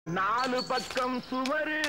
நாலு பக்கம் சுவரு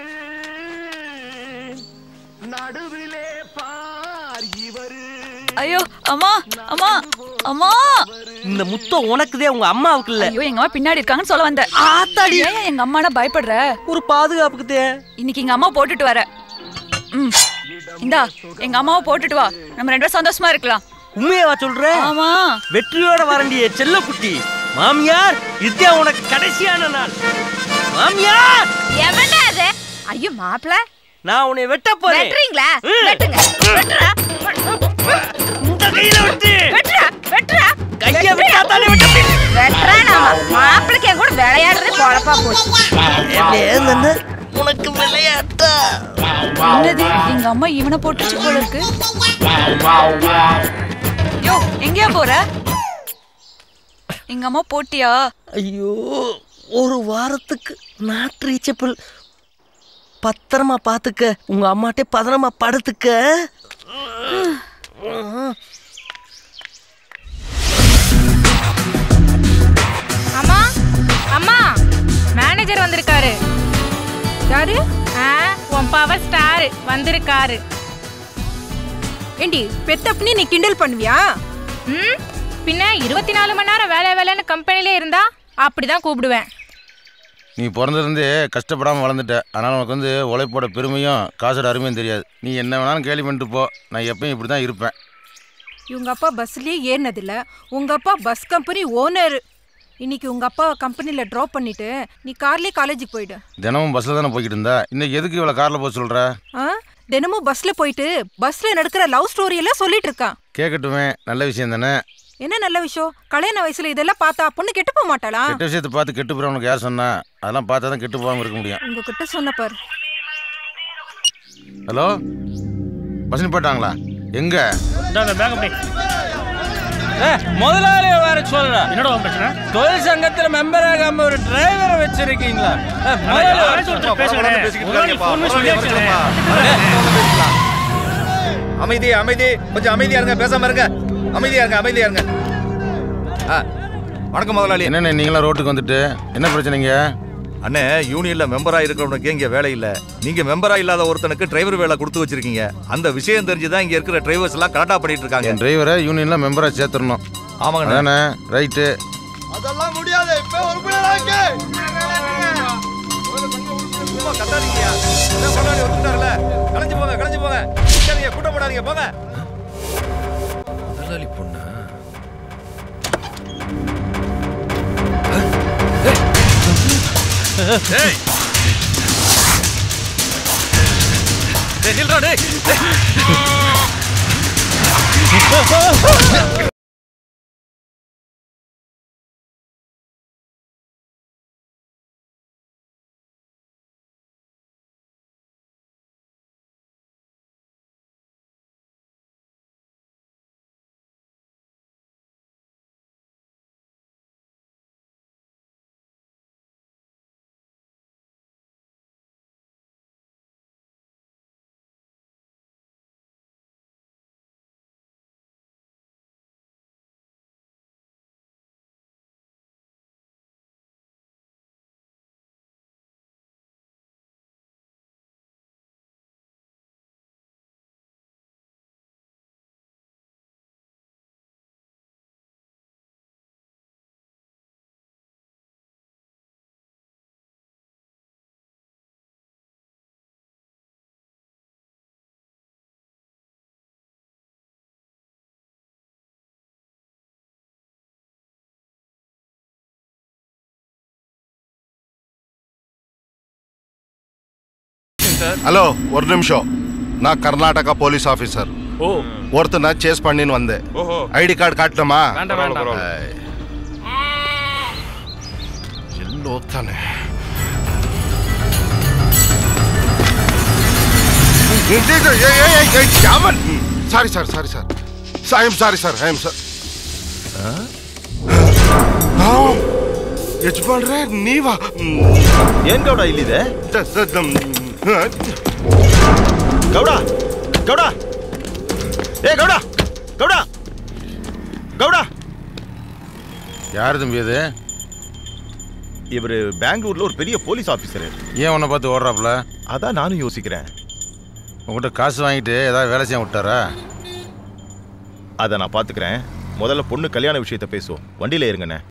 நடுவிலே பார் இவரு. ஐயோ அம்மா அம்மா அம்மா, இந்த முத்தம் உனக்குதே உங்க அம்மாவுக்கு இல்ல. ஐயோ எங்க அம்மா பின்னாடி இருக்காங்கன்னு சொல்ல வந்தேன். ஆத்தாடி, ஏன் எங்க அம்மானா பயப்படுற? ஒரு பாதுகாப்புக்குதே. இன்னைக்கு எங்க அம்மா போட்டுட்டு வர. இந்தா எங்க அம்மாவை போட்டுட்டு வா, நம்ம 2 பேரும் சந்தோஷமா இருக்கலாம். உண்மையவா சொல்ற? ஆமா, வெற்றியோட வரண்டிய செல்லக்குட்டி. மாமியார், இதுதான் உனக்கு கடைசியான நாள். மாமியார், எவனே அது? ஐயோ மாப்ள, நான் உன்னை வெட்ட போறேன். வெட்றீங்களா? வெட்டுங்க. வெட்றா. இந்த கையில வெட்டு. வெட்றா. வெட்றா. கைய விட்டா தானே வெட்ட முடியும். வெட்றா. நாம மாப்ளக்கே கூட விளையாடுறது பொழப்பா போச்சு. ஏன்னு உனக்கு விளையாட்டா? என்னது எங்க அம்மா இவனை போட்டுச்சு போல இருக்கு. யோ எங்கயா போற? எங்க அம்மா போட்டியா? ஐயோ, ஒரு வாரத்துக்கு நாட் ரீச்சபிள். பத்திரமா பாத்துக்க, உங்க அம்மாட்டே பத்திரமா படுத்துக்க. அம்மா அம்மா, மேனேஜர் வந்திருக்காரு. யாரு? உன் பவர் ஸ்டார் வந்திருக்காரு. ஏண்டி பெத்தப்பனே நீ கிண்டல் பண்ணுவியா? பின்ன 24 மணி நேரம் வேலை வேலைன்னு கம்பெனிலே இருந்தா அப்படிதான் கூப்பிடுவேன். நீ பிறந்திருந்தே கஷ்டப்படாமல் வளர்ந்துட்ட. அதனால் உனக்கு உழைப்போட பெருமையும் காசோட அருமையும் தெரியாது. நீ என்ன வேணாலும் கேள்வி பண்ணிட்டு போ, நான் எப்பயும் இப்படி தான் இருப்பேன். இவங்க அப்பா பஸ்லயே ஏறினதில்ல, உங்க அப்பா பஸ் கம்பெனி ஓனர். இன்னைக்கு உங்க அப்பா கம்பெனில ட்ராப் பண்ணிட்டு நீ கார்லயே காலேஜுக்கு போயிடு. தினமும் பஸ்ஸில் தானே போய்கிட்டு இருந்தா, இன்னைக்கு எதுக்கு இவ்வளோ காரில் போக சொல்கிற? தினமும் பஸ்ல போயிட்டு பஸ்ல நடக்கிற லவ் ஸ்டோரி எல்லாம் சொல்லிட்டு இருக்கான். கேட்கட்டுமே, நல்ல விஷயம் தானே. என்ன நல்ல விஷயம்? கல்யாண வயசுல இதெல்லாம் பார்த்தா பொண்ணு கெட்டு போக மாட்டாளா? கெட்ட விஷயத்தை பார்த்து கெட்டு போகிற உனக்கு யார் சொன்னா? அதெல்லாம் பார்த்தா தான் கெட்டு போகாமல் இருக்க முடியும். உங்ககிட்ட சொன்ன பாரு. ஹலோ, பஸ் போயிட்டாங்களா? எங்க? முதலாளி வேற சொல்ற. என்னோட பிரச்சனை? தொழில் சங்கத்துல மெம்பர் ஆகாம ஒரு டிரைவரை வச்சிருக்கீங்களா? அமைதி அமைதி, கொஞ்சம் அமைதியா இருங்க, பேசாம இருங்க. அமைதியா இருங்க, அமைதியா இருங்க. வணக்கம் முதலாளி. என்னண்ணே நீங்களாம் ரோட்டுக்கு வந்துட்டு என்ன பிரச்சனைங்க? அண்ணே, யூனியன்ல மெம்பரா இருக்கிறவனுக்கு இங்க வேலை இல்ல. நீங்க மெம்பரா இல்லாத ஒருத்தனுக்கு டிரைவர் வேலை கொடுத்து வச்சிருக்கீங்க. அந்த விஷயம் தெரிஞ்சுதான் இங்க இருக்கிற டிரைவர்ஸ் எல்லாம் கரெக்டா பண்ணிட்டு இருக்காங்க. டிரைவரை யூனியன்ல மெம்பரா சேர்த்துடணும். ஆமாங்க தானே? ரைட்டு. அதெல்லாம் முடியாது. இப்ப உறுப்பினராங்க கட்டாதீங்கயா. முதலாளி வந்துட்டார்ல, கலைஞ்சு போங்க, கலைஞ்சு போங்க. கூட்டம் போடாதீங்க, போங்க. முதலாளி பொண்ணா? டேய் டேய் நில்றா டேய். ஹலோ, ஒரு நிமிஷம். நான் கர்நாடகா போலீஸ் ஆஃபீஸர். ஒருத்தர் நான் சேஸ் பண்ணின்னு வந்தேன். ஐடி கார்டு காட்டணுமா? எல்லோ தானே. Sorry sir sorry sir I am sorry sir I am sir ಯಜಮಾನ್ರೆ ನೀವಾ ಏನ್ ಗೌಡ ಇಲ್ಲಿದೆ ಗೌಡ ಗೌಡ ಏ ಗೌಡ ಗೌಡ ಗೌಡ யாரு தம்பி அது? இவர் பெங்களூர்ல ஒரு பெரிய போலீஸ் ஆஃபீஸர். ஏன் உன்னை பார்த்து ஓடுறாப்புல? அதான் நானும் யோசிக்கிறேன். உங்கள்கிட்ட காசு வாங்கிட்டு ஏதாவது வேலை செய்ய விட்டாரா? அதை நான் பார்த்துக்கிறேன். முதல்ல பொண்ணு கல்யாண விஷயத்த பேசுவோம். வண்டியில இருங்கண்ணே.